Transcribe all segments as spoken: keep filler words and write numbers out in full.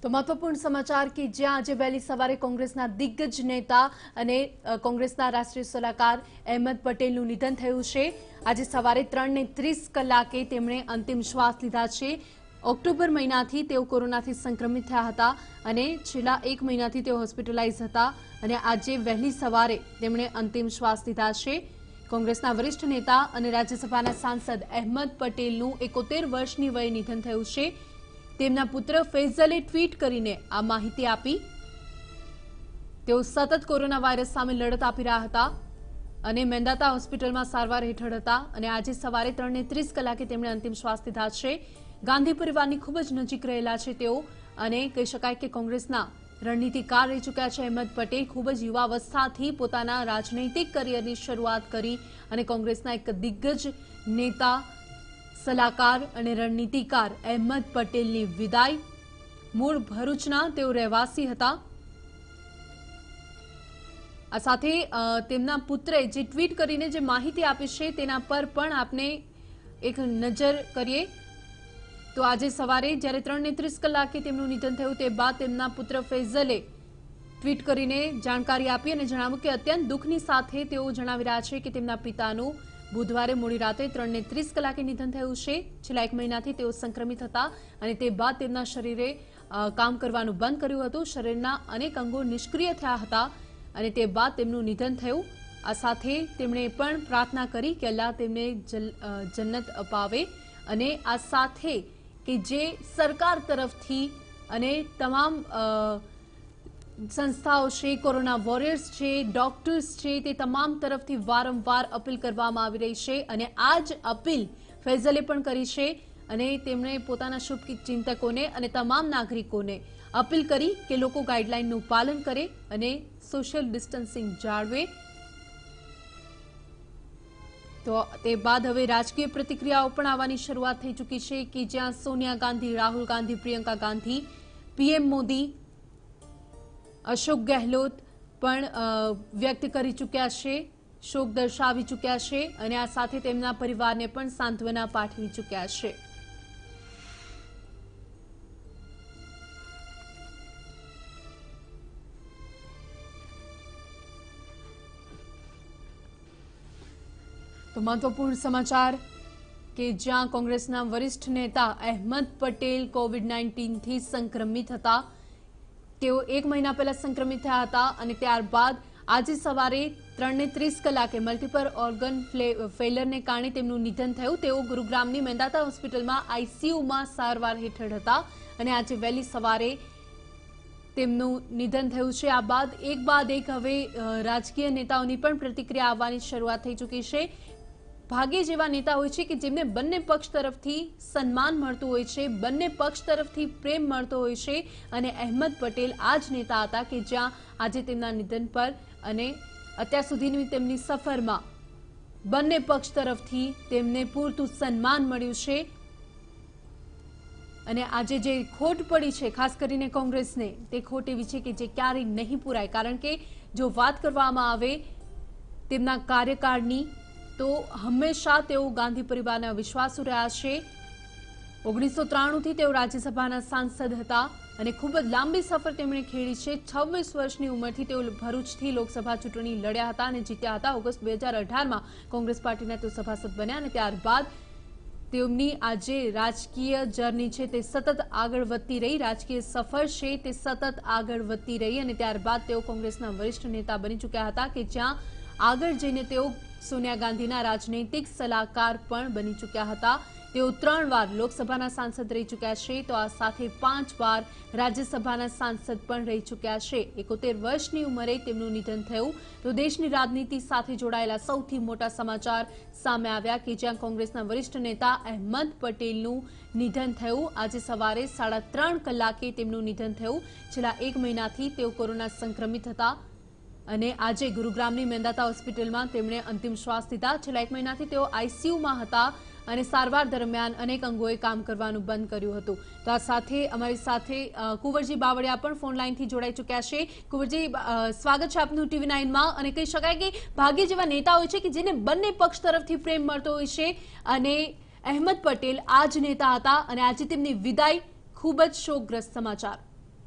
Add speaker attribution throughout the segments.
Speaker 1: तो महत्वपूर्ण समाचार कि ज्यां आज वહેલી સવારે કોંગ્રેસના દિગ્ગજ નેતા અને કોંગ્રેસના રાષ્ટ્રીય સલાહકાર અહેમદ પટેલનું નિધન થયું છે। આજે સવારે ત્રણ ને ત્રીસ કલાકે તેમણે અંતિમ શ્વાસ લીધા છે। ઓક્ટોબર મહિનાથી તેઓ કોરોનાથી સંક્રમિત થયા હતા અને છેલ્લા એક મહિનાથી તેઓ હોસ્પિટલાઇઝ હતા અને આજે વહેલી સવારે તેમણે અંતિમ શ્વાસ લીધા છે। કોંગ્રેસના વરિષ્ઠ નેતા અને રાજ્યસભાના સાંસદ અહેમદ પટેલનું એકોતેર વર્ષની વયે નિધન થયું છે। તેમના પુત્ર ફૈઝલે ટ્વીટ કરીને આ માહિતી આપી। તેઓ સતત કોરોના વાયરસ સામે લડત આપી રહ્યા હતા અને મેંદાતા હોસ્પિટલમાં સારવાર હેઠળ હતા અને આજે સવારે ત્રણ ને ત્રીસ કલાકે તેમણે અંતિમ શ્વાસ લીધા છે। ગાંધી પરિવારની ખૂબ જ નજીક રહેલા છે તેઓ અને કહી શકાય કે કોંગ્રેસના રણનીતિકાર રહી ચૂક્યા છે। અહેમદ પટેલ ખૂબ જ યુવાવસ્થાથી પોતાના રાજનૈતિક કરિયરની શરૂઆત કરી અને કોંગ્રેસના એક દિગ્ગજ નેતા સલાહકાર અને રણનીતિકાર અહેમદ પટેલની વિદાય। મૂળ ભરૂચના તેઓ રહેવાસી હતા। આ સાથે તેમના પુત્રે જે ટ્વીટ કરીને જે માહિતી આપી છે તેના પર પણ આપણે એક નજર કરીએ તો આજે સવારે જ્યારે ત્રણ ને ત્રીસ કલાકે તેમનું નિધન થયું તે બાદ તેમના પુત્ર ફૈઝલે ટ્વીટ કરીને જાણકારી આપી અને જણાવ્યું કે અત્યંત દુઃખની સાથે તેઓ જણાવી રહ્યા છે કે તેમના પિતાનું बुधवारे मोड़ी राते त्रण ने त्रीस कलाके निधन थयुं छे। छेल्ला एक महीनाथी तेओ संक्रमित हता अने ते बाद तेमना शरीरे काम करवानुं बंध कर्युं हतुं। शरीરના अनेक अंगो निष्क्रिय थया हता अने ते बाद तेमनुं निधन थयुं। आ साथे तेमणे पण प्रार्थना करी के अल्लाह तेमने जन्नत अपावे अने आ साथे के जे सरकार तरफथी अने तमाम संस्थाओं छे, कोरोना वॉरियर्स छे, डॉक्टर्स छे, ते तमाम तरफथी वारंवार अपील करवामां आवी रही छे अने आज अपील फैजले पण करी छे अने तेमणे पोताना शुभचिंतकोने अने तमाम नागरिकोने अपील करी के लोको गाइडलाइननुं पालन करे अने सोशियल डिस्टन्सिंग जाळवे। तो ते बाद हवे राजकीय प्रतिक्रियाओ पण आववानी शरूआत थई चूकी छे कि ज्यां सोनिया गांधी, राहुल गांधी, प्रियंका गांधी, पीएम मोदी, अशोक गहलोत पण व्यक्त करी चूक्या छे, शोक दर्शावी चूक्या छे अने आ साथे तेमना परिवारने पण सांत्वना पाठवी चूक्या छे। तो महत्वपूर्ण समाचार के ज्यां कांग्रेसना वरिष्ठ नेता अहेमद पटेल कोविड नाइन्टीन थी संक्रमित हता। तेओ एक महीना पहला संक्रमित थया हता अने त्यारबाद आज सवारे त्रण ने त्रीस कलाके मल्टीपल ऑर्गन फेलर ने कारणे तेमनुं निधन थयुं। तेओ गुरुग्रामनी मेंदाता होस्पिટલમાં आईसीयूमां सारवार हेठळ हता अने आज वહેલી सवारे तेमनुं निधन थयुं छे। आ बाद एक बाद एक हवे राजकीय नेताओनी पण प्रतिक्रिया आववानी शरूआत थई चूकी छे। भाग्य जेवा नेता होय छे कि जेमने बंने पक्ष तरफथी सन्मान मळतुं होय छे, बंने पक्ष तरफथी प्रेम मळतो होय छे अने अहेमद पटेल आज नेता हता कि ज्यां आजे तेमना निधन पर अने अत्यार सुधीनी तेमनी सफरमां बंने पक्ष तरफथी तेमने पूरतुं सन्मान मळ्युं छे अने आजे जे खोट पड़ी छे खास करीने कोंग्रेसने ते खोट एवी छे कि जे क्यारेय नहीं पूराय। कारण के जो वात करवामां आवे तेमना कार्यकाळनी तो हमेशा तेओ गांधी परिवारना विश्वासु रह्या छे। ओगनीसो त्राणु थी तेओ राज्यसभाना सांसद हता अने खूब ज लांबी सफर तेमणे खेड़ी छे। छब्बीस वर्षनी उंमरथी तेओ भरूचथी लोकसभा चूंटणी लड्या हता अने जीत्या हता। ऑगस्ट बे हज़ार अठार में कोंग्रेस पार्टीना तेओ सभासद बन्या अने त्यारबाद तेमनी आजे राजकीय जर्नी छे ते सतत आगळ वधती रही, राजकीय सफर छे ते सतत आगळ वधती रही अने त्यारबाद तेओ कोंग्रेसना वरिष्ठ नेता बनी चूक्या हता कि ज्यां आगळ जईने तेओ सोनिया गांधीना राजनैतिक सलाहकार पण बनी चूक्या हता। तेओ त्रण वार लोकसभाना सांसद रही चूक्या छे तो आ साथे पांच वार राज्यसभाना सांसद पण रही चूक्या छे। एकोतेर वर्षनी उंमरे तेमनुं निधन थयुं। तो देशनी राजनीति साथे जोडायेला सौथी मोटा समाचार सामे आव्या कि ज्यां कांग्रेसना वरिष्ठ नेता अहेमद पटेलनुं निधन थयुं। आज सवारे साड़ा त्रण कलाके तेमनुं निधन थयुं। छेल्ला एक महीनाथी तेओ कोरोना संक्रमित हता અને આજે ગુરુગ્રામની મેંદાતા હોસ્પિટલમાં તેમણે અંતિમ શ્વાસ લીધા। છેલ્લા એક મહિનાથી તેઓ આઈસીયુમાં હતા અને સારવાર દરમિયાન અનેક અંગોએ કામ કરવાનું બંધ કર્યું હતું। તો આ સાથે અમારી સાથે કુંવરજી બાવળિયા પણ ફોન લાઈનથી જોડાઈ ચૂક્યા છે। કુંવરજી, સ્વાગત છે આપનું ટીવી નાઇન માં। અને કહી શકાય કે ભાગ્ય જેવા નેતા હોય છે કે જેને બંને પક્ષ તરફથી પ્રેમ મળતો હોય છે અને અહેમદ પટેલ આ જ નેતા હતા અને આજે તેમની વિદાય ખૂબ જ શોકગ્રસ્ત સમાચાર।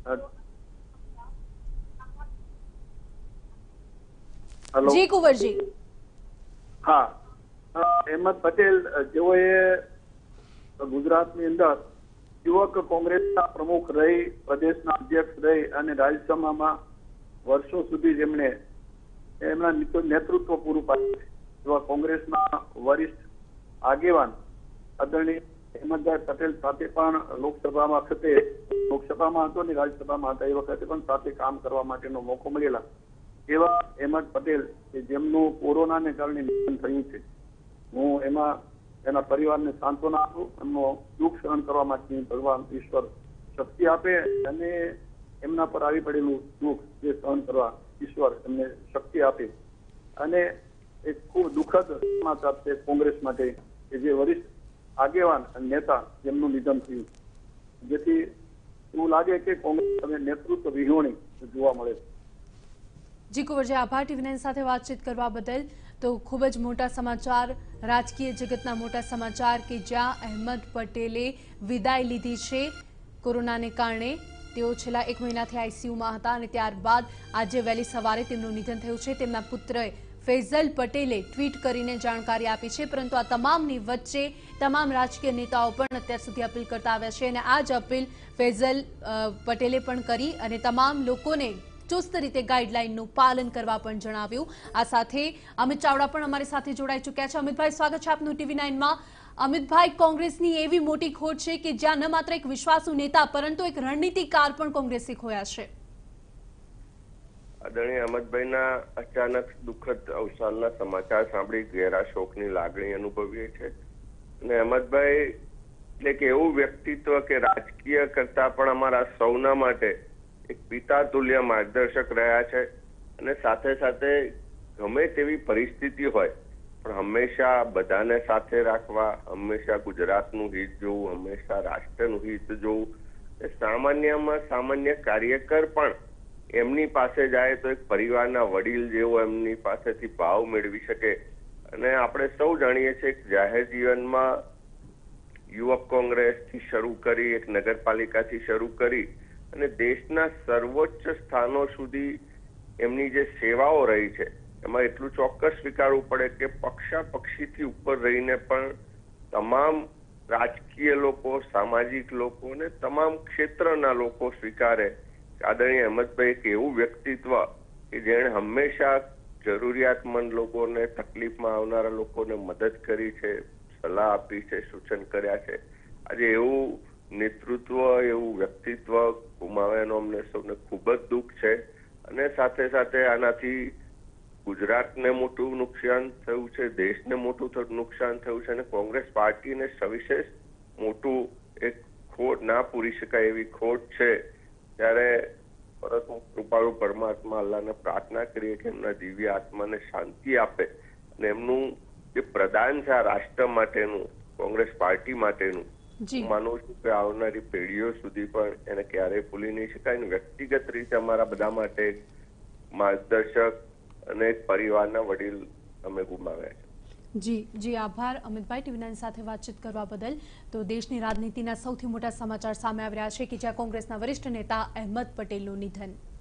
Speaker 2: હેલો
Speaker 1: જી કુંવરજી.
Speaker 2: હા, અહેમદ પટેલ જેઓએ ગુજરાતની અંદર યુવક કોંગ્રેસના પ્રમુખ રહી, પ્રદેશના અધ્યક્ષ રહી અને રાજ્યસભામાં વર્ષો સુધી જેમણે એમના નેતૃત્વ પૂરું પાડ્યું છે એવા કોંગ્રેસના વરિષ્ઠ આગેવાન આદરણીય અહેમદભાઈ પટેલ સાથે પણ લોકસભામાં વખતે લોકસભામાં હતો અને રાજ્યસભામાં હતા એ વખતે પણ સાથે કામ કરવા માટેનો મોકો મળેલા એવા અહેમદ પટેલ કે જેમનું કોરોનાને કારણે નિધન થયું છે, હું એમાં એના પરિવારને સાંત્વના આપું, એમનો દુઃખ સહન કરવા માટે ભગવાન ઈશ્વર શક્તિ આપે અને એમના પર આવી પડેલું દુઃખ જે સહન કરવા ઈશ્વર એમને શક્તિ આપે. અને એક ખૂબ દુઃખદ સમાચાર છે કોંગ્રેસ માટે કે જે વરિષ્ઠ આગેવાન અને નેતા જેમનું નિધન થયું, જેથી એવું લાગે કે કોંગ્રેસ હવે નેતૃત્વ વિહોણી જોવા મળે છે.
Speaker 1: જી કુંવરજી, આભાર ટીવી નાઇન સાથે વાતચીત કરવા બદલ. તો ખૂબ જ મોટા સમાચાર, રાજકીય જગતના મોટા સમાચાર કે જ્યાં અહેમદ પટેલે વિદાય લીધી છે કોરોનાને કારણે. તેઓ છેલ્લા એક મહિનાથી આઈસીયુમાં હતા અને ત્યારબાદ આજે વહેલી સવારે તેમનું નિધન થયું છે. તેમના પુત્રએ ફૈઝલ પટેલે ટ્વીટ કરીને જાણકારી આપી છે, પરંતુ આ તમામની વચ્ચે તમામ રાજકીય નેતાઓ પણ અત્યાર સુધી અપીલ કરતા આવ્યા છે અને આ જ અપીલ ફૈઝલ પટેલે પણ કરી અને તમામ લોકોને ચુસ્ત રીતે ગાઈડલાઈનનું પાલન કરવા પણ જણાવ્યું. આ સાથે અમિત ચાવડા પણ અમારી સાથે જોડાઈ ચૂક્યા છે. અમિતભાઈ, સ્વાગત છે આપનું ટીવી નાઇનમાં. અમિતભાઈ, કોંગ્રેસની એવી મોટી ખોટ છે કે જ્યાં ન માત્ર એક વિશ્વાસુ નેતા પરંતુ એક રણનીતિકાર પણ કોંગ્રેસે ખોયા છે.
Speaker 3: આદરણીય અહેમદભાઈના અચાનક દુઃખદ અવસાનના સમાચાર સાંભળી ઘેરા શોકની લાગણી અનુભવીએ છે. અને અહેમદભાઈ એટલે કે એવું વ્યક્તિત્વ કે રાજકીય કરતા પણ અમારા સૌના માટે એક પિતા તુલ્ય માર્ગદર્શક રહ્યા છે અને સાથે સાથે ગમે તેવી પરિસ્થિતિ હોય પણ હંમેશા બધાને સાથે રાખવા, હંમેશા ગુજરાતનું હિત જોવું, હંમેશા રાષ્ટ્રનું હિત જોવું. સામાન્યમાં સામાન્ય કાર્યકર પણ એમની પાસે જાય તો એક પરિવારના વડીલ જેવો એમની પાસેથી ભાવ મેળવી શકે. અને આપણે સૌ જાણીએ છીએ કે જાહેર જીવનમાં યુવક કોંગ્રેસથી શરૂ કરી, એક નગરપાલિકાથી શરૂ કરી અને દેશના સર્વોચ્ચ સ્થાનો સુધી એમની જે સેવાઓ રહી છે એમાં એટલું ચોક્કસ સ્વીકારવું પડે કે પક્ષાપક્ષીથી ઉપર રહીને પણ તમામ રાજકીય લોકો, સામાજિક લોકો અને તમામ ક્ષેત્રના લોકો સ્વીકારે આદરણીય અહેમદભાઈ એક એવું વ્યક્તિત્વ કે જેણે હંમેશા જરૂરિયાતમંદ લોકોને, તકલીફમાં આવનારા લોકોને મદદ કરી છે, સલાહ આપી છે, સૂચન કર્યા છે. આજે એવું નેતૃત્વ, એવું વ્યક્તિત્વ ગુમાવવાનો અમને સૌને ખૂબ જ દુઃખ છે. અને સાથે સાથે આનાથી ગુજરાતને મોટું નુકસાન થયું છે, દેશને મોટું નુકસાન થયું છે અને કોંગ્રેસ પાર્ટીને સવિશેષ મોટું એક ખોટ, ના પૂરી શકાય એવી ખોટ છે. ત્યારે પરત હું કૃપાળુ પરમાત્મા અલ્લાહને પ્રાર્થના કરીએ કે એમના દિવ્ય આત્માને શાંતિ આપે અને એમનું જે પ્રદાન છે આ રાષ્ટ્ર માટેનું, કોંગ્રેસ પાર્ટી માટેનું, હું માનું છું કે આવનારી પેઢીઓ સુધી પણ એને ક્યારેય ભૂલી નહીં શકાય. અને વ્યક્તિગત રીતે અમારા બધા માટે માર્ગદર્શક અને પરિવારના વડીલ અમે ગુમાવ્યા છે.
Speaker 1: જી જી આભાર અમિતભાઈ ટીવી નાઇન સાથે વાતચીત કરવા બદલ. તો દેશની રાજનીતિના સૌથી મોટા સમાચાર સામે આવી રહ્યા છે કે જ્યાં કોંગ્રેસના વરિષ્ઠ નેતા અહેમદ પટેલનું નિધન.